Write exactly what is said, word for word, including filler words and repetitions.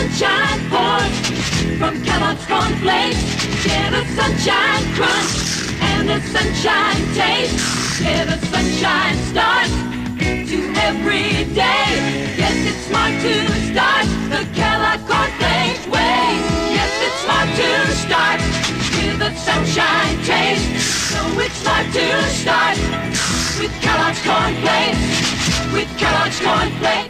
sunshine pours from Kellogg's Corn Flakes. Get a sunshine crunch and a sunshine taste. Get a sunshine start to every day. Yes, it's smart to start the Kellogg Corn Flakes way. Yes, it's smart to start with a sunshine taste. So it's smart to start with Kellogg's Corn Flakes. With Kellogg's Corn Flakes.